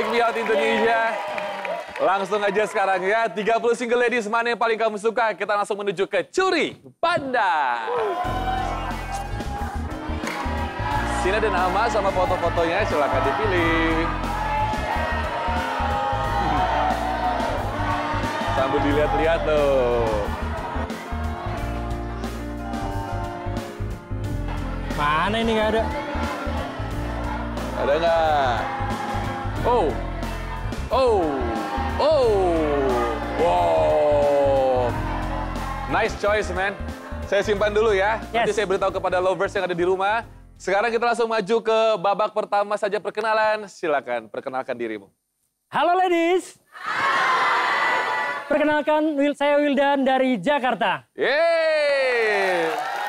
Take Me Out Indonesia. Langsung aja sekarang ya, 30 single ladies mana yang paling kamu suka? Kita langsung menuju ke Curi Banda. Sini ada nama sama foto-fotonya, silakan dipilih. Sambil dilihat-lihat tuh. Mana ini nggak ada? Ada nggak? Oh, oh, oh, wow. Nice choice, man. Saya simpan dulu ya. Yes. Nanti saya beritahu kepada lovers yang ada di rumah. Sekarang kita langsung maju ke babak pertama saja perkenalan. Silakan perkenalkan dirimu. Halo ladies. Perkenalkan, saya Wildan dari Jakarta. Yeay.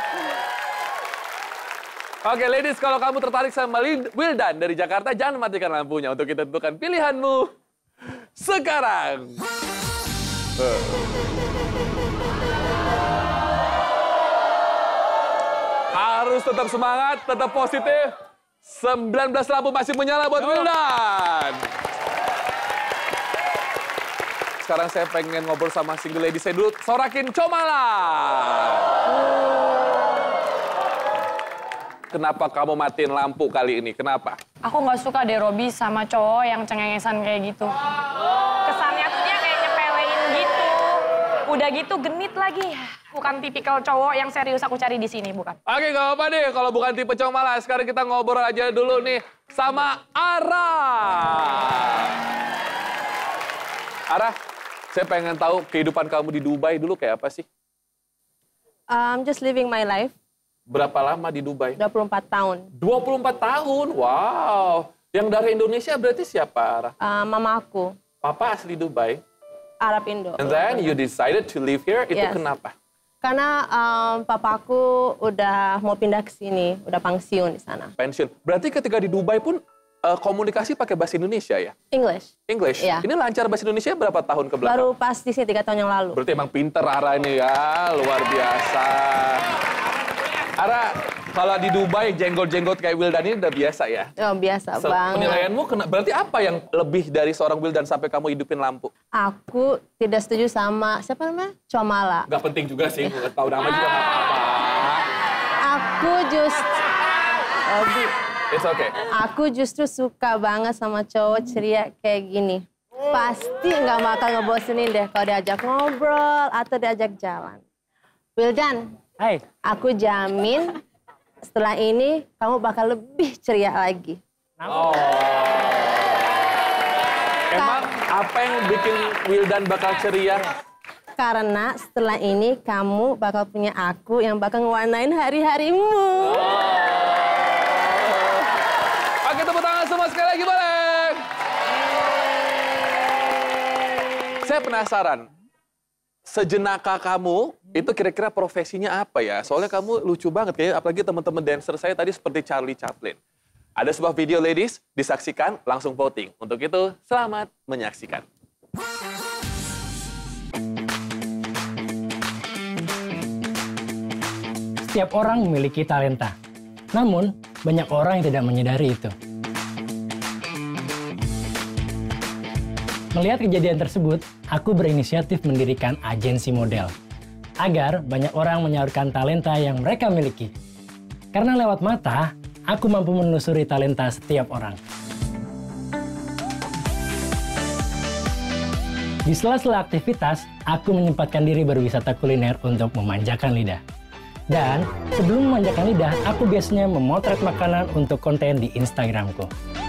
Oke, ladies, kalau kamu tertarik sama Wildan dari Jakarta, jangan matikan lampunya untuk kita tentukan pilihanmu sekarang. Harus tetap semangat, tetap positif. 19 lampu masih menyala buat Wildan. Sekarang saya pengen ngobrol sama single lady saya dulu. Sorakin Comala. Kenapa kamu matiin lampu kali ini? Kenapa? Aku nggak suka deh Robby sama cowok yang cengengesan kayak gitu. Kesannya tuh dia kayak nyepelein gitu. Udah gitu genit lagi. Bukan tipikal cowok yang serius aku cari di sini, bukan. Oke, nggak apa-apa deh. Kalau bukan tipe Comala, sekarang kita ngobrol aja dulu nih sama Ara. Ara, saya pengen tahu kehidupan kamu di Dubai dulu kayak apa sih? I'm just living my life. Berapa lama di Dubai? 24 tahun. 24 tahun, wow. Yang dari Indonesia berarti siapa, Ara? Mama aku, Papa asli Dubai. Arab Indo. And then you decided to live here, itu Yes. kenapa? Karena papaku udah mau pindah ke sini, udah pensiun di sana. Pensiun. Berarti ketika di Dubai pun komunikasi pakai bahasa Indonesia ya? English. English? Iya. Ini lancar bahasa Indonesia berapa tahun ke belakang? Baru pas di sini 3 tahun yang lalu. Berarti emang pinter Ara ini ya, luar biasa. Ara, kalau di Dubai jenggot-jenggot kayak Wildan ini udah biasa ya? Oh, biasa banget. Penilaianmu, berarti apa yang lebih dari seorang Wildan sampai kamu hidupin lampu? Aku tidak setuju sama, siapa namanya? Comala. Gak penting juga sih, tahu nama juga gak apa-apa. Aku It's okay. Aku justru suka banget sama cowok ceria kayak gini. Pasti nggak bakal ngebosenin deh kalau diajak ngobrol atau diajak jalan. Wildan, Hai. aku jamin setelah ini kamu bakal lebih ceria lagi. Oh. Emang apa yang bikin Wildan bakal ceria? Karena setelah ini kamu bakal punya aku yang bakal ngewarnain hari-harimu. Oke, tepuk tangan semua sekali lagi boleh. Saya penasaran, sejenaka kamu itu kira-kira profesinya apa ya? Soalnya kamu lucu banget kayaknya, apalagi teman-teman dancer saya tadi seperti Charlie Chaplin. Ada sebuah video ladies, disaksikan, langsung voting. Untuk itu, selamat menyaksikan. Setiap orang memiliki talenta. Namun, banyak orang yang tidak menyadari itu. Melihat kejadian tersebut, aku berinisiatif mendirikan agensi model. Agar banyak orang menyalurkan talenta yang mereka miliki. Karena lewat mata, aku mampu menelusuri talenta setiap orang. Di sela-sela aktivitas, aku menyempatkan diri berwisata kuliner untuk memanjakan lidah. Dan sebelum memanjakan lidah, aku biasanya memotret makanan untuk konten di Instagramku.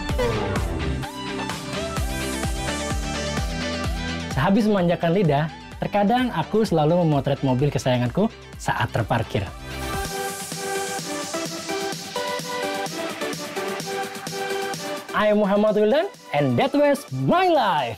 Sehabis memanjakan lidah, terkadang aku selalu memotret mobil kesayanganku saat terparkir. I am Muhammad Wildan, and that was my life.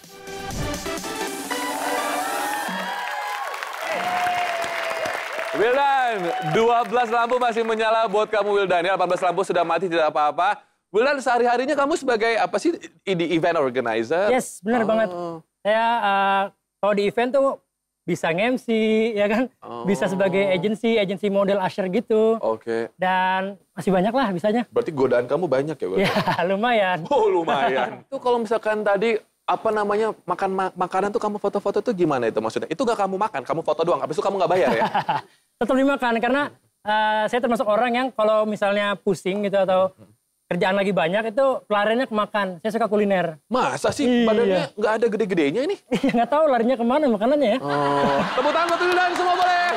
Wildan, 12 lampu masih menyala buat kamu Wildan ya. 18 lampu sudah mati, tidak apa-apa. Wildan, sehari-harinya kamu sebagai apa sih di event organizer? Yes, benar banget. Saya kalau di event tuh bisa nge-MC, ya kan? Bisa sebagai agensi model usher gitu. Oke. Dan masih banyak lah bisanya. Berarti godaan kamu banyak ya, Wil? Ya, lumayan. Oh, lumayan. Itu kalau misalkan tadi apa namanya makanan tuh kamu foto-foto tuh gimana itu maksudnya? Itu gak kamu makan, kamu foto doang. Habis itu kamu gak bayar ya? Tetap dimakan karena saya termasuk orang yang kalau misalnya pusing gitu atau kerjaan lagi banyak itu pelariannya ke makan. Saya suka kuliner. Masa sih Iya. badannya nggak ada gede-gedenya ini? Iya nggak tahu larinya kemana makanannya ya. Oh. Tepuk tangan buat Wildan semua boleh.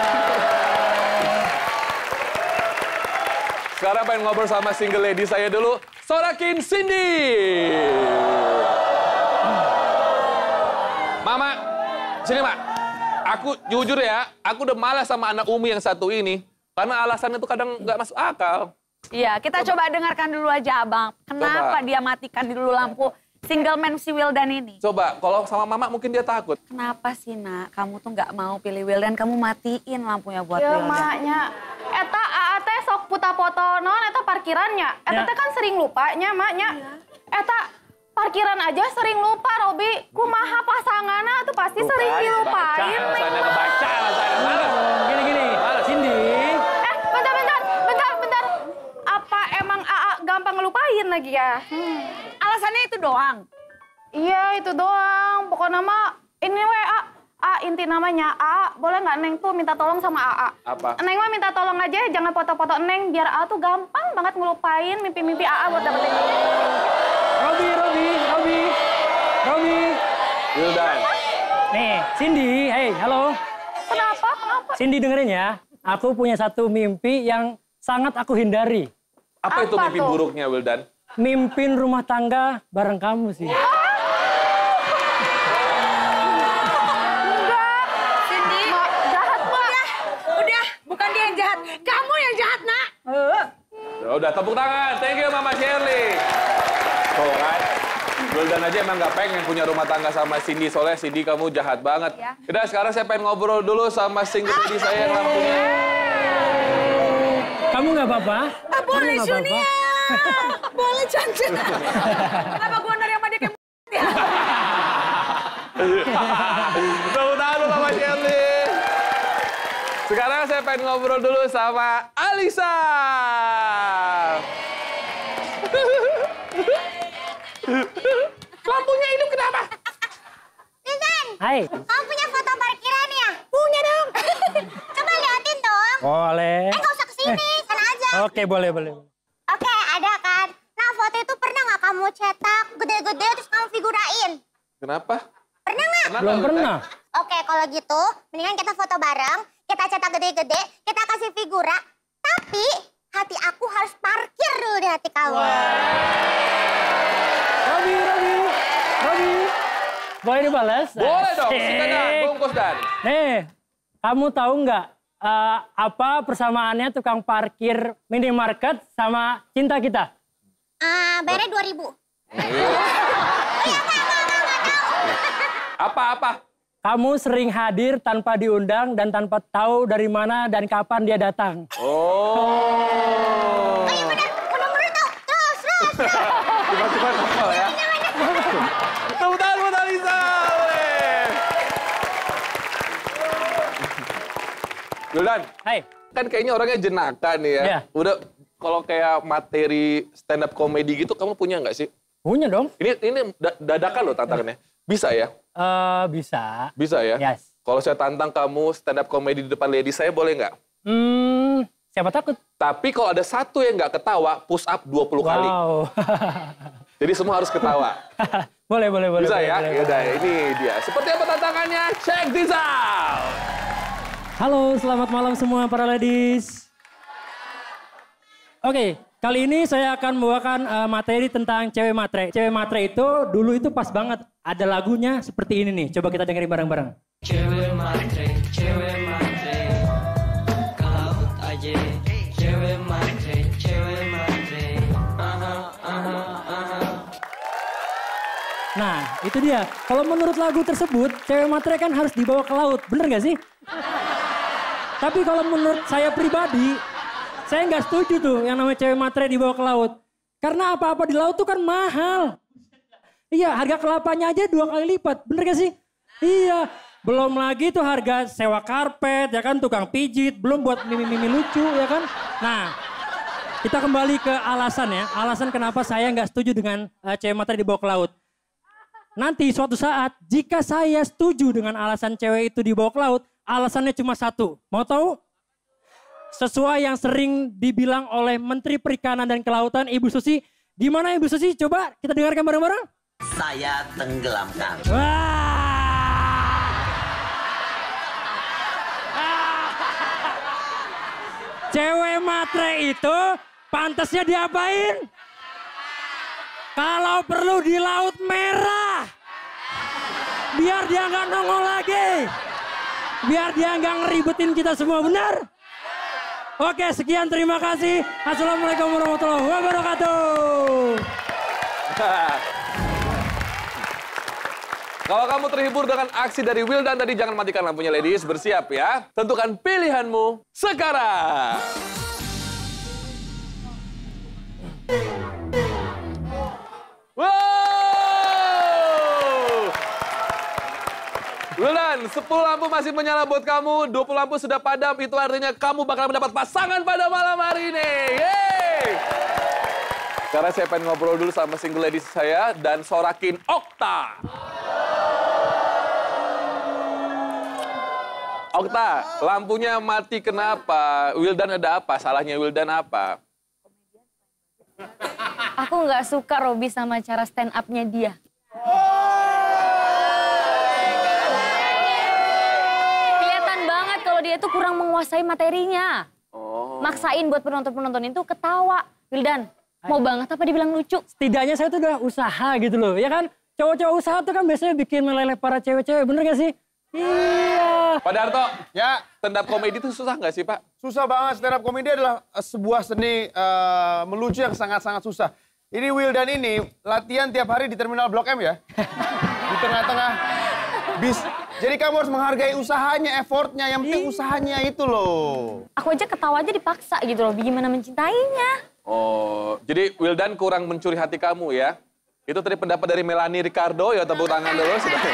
Sekarang pengen ngobrol sama single lady saya dulu. Sorakin Cindy. Mama, sini Mak. Aku jujur ya, aku udah malas sama anak Umi yang satu ini. Karena alasannya tuh kadang nggak masuk akal. Iya, kita coba dengarkan dulu aja Abang. Kenapa dia matikan dulu lampu single man si Wildan ini? Coba, kalau sama Mama mungkin dia takut. Kenapa sih nak, kamu tuh nggak mau pilih Wildan, kamu matiin lampunya buat Ya Wildan? maknya, eta teh sok puta foto non, eta parkirannya. Eta teh kan sering lupanya maknya. Eta parkiran aja sering lupa Robi. Kumaha pasanganna tuh pasti sering dilupain. Alasannya kebaca, alasannya malas. Gini, Cindy. Bentar. Apa emang AA gampang ngelupain lagi ya? Alasannya itu doang. Iya itu doang. Pokoknya mah ini inti namanya boleh nggak Neng tuh minta tolong sama AA? Apa? Neng mah minta tolong aja, jangan foto-foto Neng biar AA tuh gampang banget ngelupain mimpi-mimpi AA buat dapetin. Robi. Wildan. Nih, Cindy, hey, halo. Kenapa? Cindy dengerin ya. Aku punya satu mimpi yang sangat aku hindari. Apa itu Apa mimpi tuh? buruknya Wildan? Mimpin rumah tangga bareng kamu sih. Cindy, Jahat banget. udah, bukan dia yang jahat. Kamu yang jahat nak. Ya udah, tepuk tangan. Thank you Mama Shirley. Tuh kan, Wildan aja emang nggak pengen punya rumah tangga sama Cindy. Soalnya Cindy kamu jahat banget. Ya. Udah, sekarang saya pengen ngobrol dulu sama single lady saya yang lampunya. Kamu nggak apa-apa? Boleh Kamu nggak apa-apa? Junia. Boleh Cancel. Kenapa gua nari sama dia kayak ya? Tepuk tangan dulu Mama Shirley. Sekarang saya pengen ngobrol dulu sama Alisa. Lampunya hidup kenapa? Wildan, Hai. kamu punya foto parkiran ya? Punya dong. Coba liatin dong. Boleh. Nggak usah kesini, sana aja. Oke, boleh. Oke, ada kan? Nah, foto itu pernah nggak kamu cetak gede-gede terus kamu figurain? Kenapa? Pernah nggak? Belum pernah. Oke, kalau gitu, mendingan kita foto bareng, kita cetak gede-gede, kita kasih figura, tapi hati aku harus parkir dulu di hati kamu. Robi. Boleh dibalas? Boleh dong, Asik. sikat Dan, bungkus Dan. Nih, kamu tahu nggak apa persamaannya tukang parkir minimarket sama cinta kita? Bayarnya 2.000. Apa? Kamu sering hadir tanpa diundang dan tanpa tahu dari mana dan kapan dia datang. Oh. Iya bener tahu. Terus. Cepat hafal ya. Tepuk tangan buat Alisa. Wildan, Hai. kan kayaknya orangnya jenaka nih ya. Iya. Udah kalau kayak materi stand up comedy gitu kamu punya nggak sih? Punya dong. Ini dadakan loh tantangannya. Bisa ya? Bisa. Bisa ya? Yes. Kalau saya tantang kamu stand up comedy di depan lady saya boleh nggak? Siapa takut? Tapi kalau ada satu yang nggak ketawa, push up 20 kali. Wow. Jadi semua harus ketawa. boleh. Bisa ya? boleh. Yaudah, ini dia. Seperti apa tantangannya? Check this out! Halo, selamat malam semua para ladies. Oke, kali ini saya akan membawakan materi tentang cewek matre. Cewek matre itu dulu itu pas banget. Ada lagunya seperti ini nih. Coba kita dengerin bareng-bareng. Cewek matre, ke laut aja. Cewek matre, Nah, itu dia. Kalau menurut lagu tersebut, cewek matre kan harus dibawa ke laut. Bener gak sih? Tapi kalau menurut saya pribadi, saya nggak setuju tuh yang namanya cewek matre dibawa ke laut. Karena apa-apa di laut tuh kan mahal. Iya, harga kelapanya aja 2 kali lipat. Bener gak sih? Iya. Belum lagi tuh harga sewa karpet, ya kan, tukang pijit, belum buat mimi-mimi lucu, ya kan. Nah, kita kembali ke alasan ya. Alasan kenapa saya nggak setuju dengan cewek materi dibawa ke laut. Nanti suatu saat, jika saya setuju dengan alasan cewek itu dibawa ke laut, alasannya cuma satu. Mau tahu? Sesuai yang sering dibilang oleh Menteri Perikanan dan Kelautan, Ibu Susi. Gimana Ibu Susi? Coba kita dengarkan bareng-bareng. Saya tenggelamkan. Wah! Cewek matre itu pantasnya diapain? Kalau perlu di Laut Merah. Biar dia nggak nongol lagi. Biar dia nggak ngeribetin kita semua, benar? Oke, sekian, terima kasih. Assalamualaikum warahmatullahi wabarakatuh. Kalau kamu terhibur dengan aksi dari Wildan tadi, jangan matikan lampunya, ladies. Bersiap ya. Tentukan pilihanmu sekarang. Wow! Wildan, 10 lampu masih menyala buat kamu, 20 lampu sudah padam. Itu artinya kamu bakal mendapat pasangan pada malam hari ini. Yeay! Karena saya pengen ngobrol dulu sama single ladies saya dan sorakin Okta. Okta, lampunya mati kenapa? Wildan ada apa? Salahnya Wildan apa? Aku nggak suka Robby sama cara stand up-nya dia. Kelihatan banget kalau dia tuh kurang menguasai materinya. Maksain buat penonton-penonton itu ketawa. Wildan, mau banget apa dibilang lucu? Setidaknya saya tuh udah usaha gitu loh, ya kan? Cowok-cowok usaha tuh kan biasanya bikin meleleh para cewek-cewek, bener gak sih? Iya. Pak Darto, ya, stand up komedi itu susah nggak sih, Pak? Susah banget. Stand up komedi adalah sebuah seni melucu yang sangat-sangat susah. Ini Wildan ini latihan tiap hari di Terminal Blok M ya. Di tengah-tengah bis. Jadi kamu harus menghargai usahanya, effortnya. Yang penting usahanya itu loh. Aku aja ketawa aja dipaksa gitu loh. Gimana mencintainya? Oh, jadi Wildan kurang mencuri hati kamu ya? Itu tadi pendapat dari Melanie Ricardo, ya tepuk tangan dulu.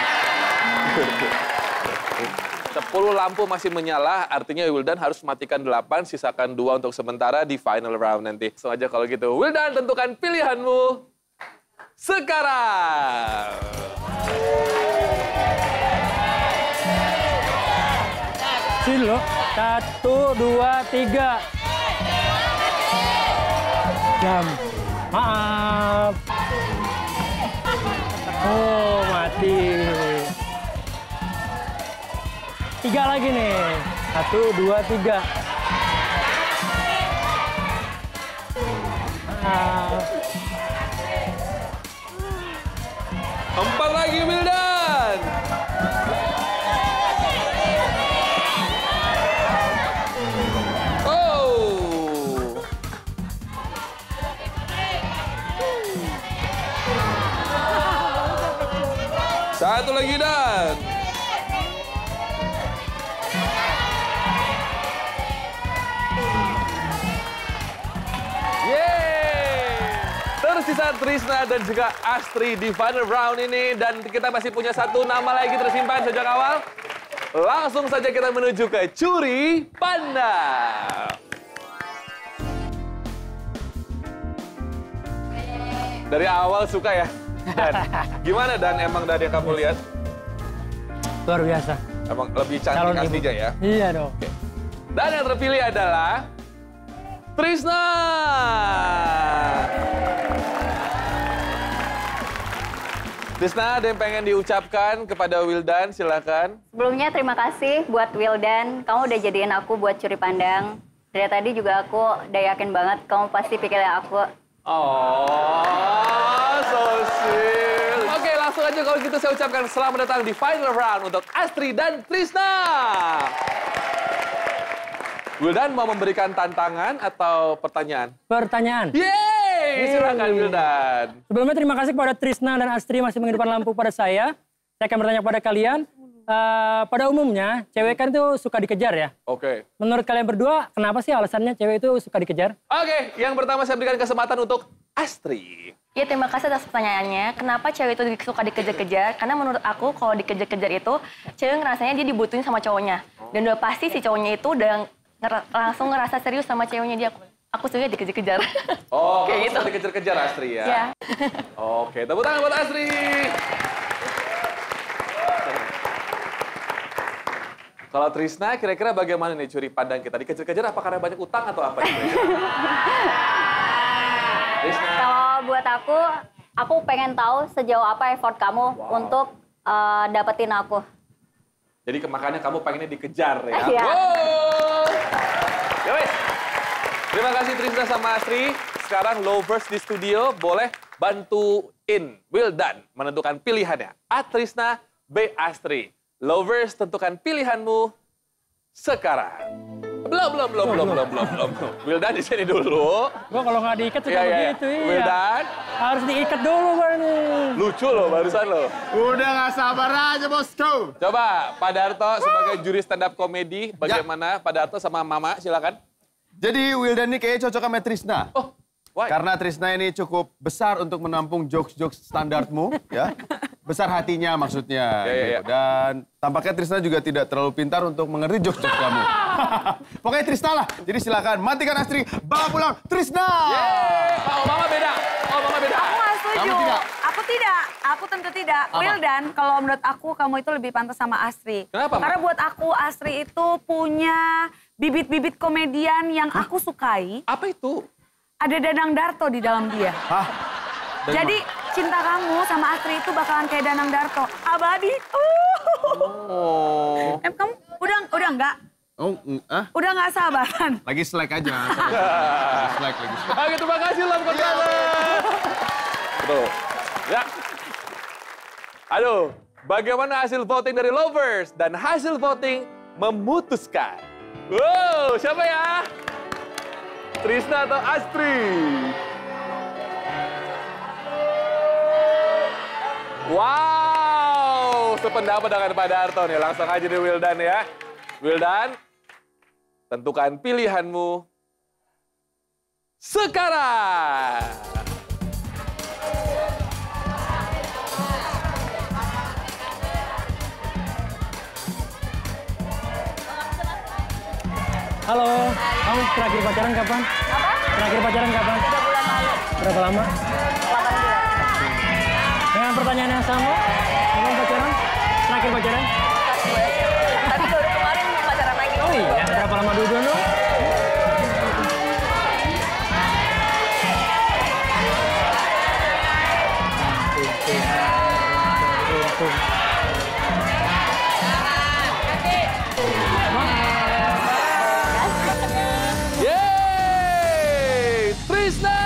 10 lampu masih menyala, artinya Wildan harus matikan 8, sisakan 2 untuk sementara di final round nanti. Langsung aja kalau gitu. Wildan, tentukan pilihanmu sekarang. Sini loh. 1, 2, 3. Jam. Maaf. Oh, mati. 3 lagi nih. 1, 2, 3. Maaf. 4 lagi, Wildan. Oh. Satu lagi, Dan. Tersisa Trisna dan juga Astri di final round ini. Dan kita masih punya satu nama lagi tersimpan sejak awal. Langsung saja kita menuju ke Curi Pandang. Dari awal suka ya? Dan gimana Dan, emang dari yang kamu lihat? Luar biasa. Emang lebih cantik aslinya ya? Iya dong. Oke. Dan yang terpilih adalah Trisna. Trisna, ada yang pengen diucapkan kepada Wildan, silakan. Sebelumnya terima kasih buat Wildan, kamu udah jadiin aku buat Curi Pandang. Dari tadi juga aku udah yakin banget kamu pasti pikirnya aku. Oh, so sweet. Oke, langsung aja kalau gitu saya ucapkan selamat datang di final round untuk Astri dan Trisna. Wildan mau memberikan tantangan atau pertanyaan? Pertanyaan. Yeay, silakan Wildan. Sebelumnya terima kasih kepada Trisna dan Astri masih menghidupkan lampu pada saya. Saya akan bertanya kepada kalian, pada umumnya cewek kan tuh suka dikejar ya. Oke. Menurut kalian berdua, kenapa sih alasannya cewek itu suka dikejar? Oke, yang pertama saya berikan kesempatan untuk Astri. Ya, terima kasih atas pertanyaannya. Kenapa cewek itu suka dikejar-kejar? Karena menurut aku kalau dikejar-kejar itu, cewek ngerasanya dia dibutuhin sama cowoknya. Dan udah pasti si cowoknya itu udah langsung ngerasa serius sama ceweknya dia. Aku suka dikejar-kejar. Oh, kayak gitu. Suka dikejar-kejar Astri ya? Ya. Oke, tepuk tangan buat Astri. Kalau Trisna, kira-kira bagaimana nih curi pandang kita? Dikejar-kejar apa karena banyak utang atau apa? Trisna. Kalau buat aku pengen tahu sejauh apa effort kamu untuk dapetin aku. Jadi makanya kamu pengennya dikejar ya? Iya. Wow! Ya wes. Terima kasih Trisna sama Astri. Sekarang lovers di studio boleh bantuin Wildan menentukan pilihannya. A. Trisna, B. Astri. Lovers, tentukan pilihanmu sekarang. Belum. Wildan di sini dulu. Gua kalau nggak diikat suka begitu, iya. Wildan. Harus diikat dulu, Bang. Lucu loh barusan loh. Udah nggak sabar aja, bosku. Coba, Pak Darto sebagai juri stand up komedi, bagaimana Pak Darto sama Mama, silakan. Jadi Wildan ini kayaknya cocok sama Trisna. Oh, why? Karena Trisna ini cukup besar untuk menampung jokes-jokes standarmu, ya. Besar hatinya maksudnya. Ya. Dan tampaknya Trisna juga tidak terlalu pintar untuk mengerti jokes-jokes kamu. Pokoknya Trisna lah. Jadi silakan matikan Astri, bawa pulang Trisna. Oh, Mama beda. Aku nggak setuju. Kamu tidak? Aku tidak. Aku tentu tidak. Wildan, kalau menurut aku kamu itu lebih pantas sama Astri. Kenapa, Ma? Karena buat aku Astri itu punya bibit-bibit komedian yang aku sukai. Apa itu? Ada Danang Darto di dalam dia. Hah? Jadi cinta kamu sama Astri itu bakalan kayak Danang Darto. Abadi. Oh. Kamu udah enggak? Oh, Udah nggak sabaran. Lagi slack aja. Lagi slack. Oke, terima kasih Lam Kontala. Betul. Ya. Aduh, bagaimana hasil voting dari lovers? Dan hasil voting memutuskan. Wow, siapa ya? Trisna atau Astri? Wow, sependapat dengan Pak Darto nih. Langsung aja nih Wildan ya. Wildan, tentukan pilihanmu sekarang. Halo, kamu terakhir pacaran kapan? Apa? Terakhir pacaran kapan? 3 bulan lalu. Berapa lama? 8 bulan. Dengan pertanyaan yang sama, kapan pacaran? Terakhir pacaran? Pas gue SMP. Tapi baru kemarin pacaran lagi. Oh iya, berapa lama dulu dong? Yeay, Trisna!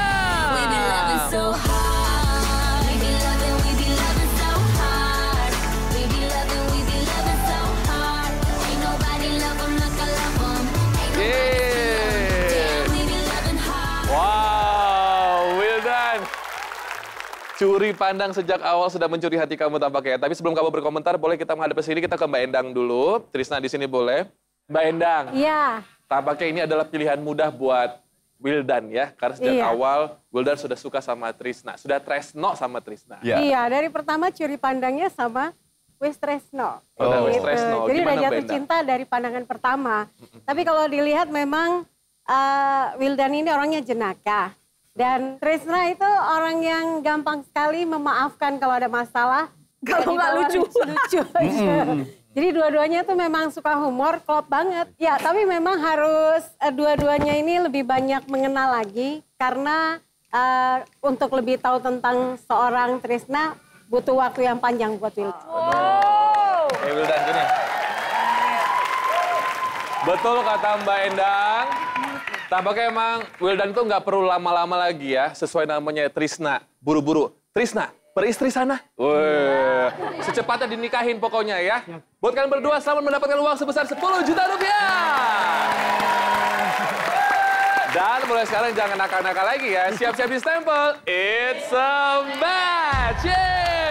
Wow, Wildan. Curi pandang sejak awal sudah mencuri hati kamu tampaknya. Tapi sebelum kamu berkomentar, boleh kita menghadap ke sini, kita ke Mbak Endang dulu. Trisna di sini boleh. Mbak Endang. Iya. Tampaknya ini adalah pilihan mudah buat Wildan ya. Karena sejak awal Wildan sudah suka sama Trisna. Sudah tresno sama Trisna. Iya, dari pertama curi pandangnya sama wis tresno. Oh, wis Gitu. tresno. Jadi udah Gimana, jatuh Mbak Endang? cinta dari pandangan pertama. Tapi kalau dilihat memang Wildan ini orangnya jenaka. Dan Trisna itu orang yang gampang sekali memaafkan kalau ada masalah. Kalau nggak lucu. Lucu aja. Jadi dua-duanya tuh memang suka humor, klop banget. Ya, tapi memang harus dua-duanya ini lebih banyak mengenal lagi. Karena untuk lebih tahu tentang seorang Trisna, butuh waktu yang panjang buat Wildan. Wildan sini. Betul kata Mbak Endang. Tampaknya emang Wildan tuh nggak perlu lama-lama lagi ya. Sesuai namanya Trisna. Buru-buru. Trisna, beristri sana. Wah, secepatnya dinikahin pokoknya ya. Buat kalian berdua selamat mendapatkan uang sebesar 10 juta rupiah. Dan mulai sekarang jangan nakal-nakal lagi ya. Siap-siap di stempel. It's a match. Yeay.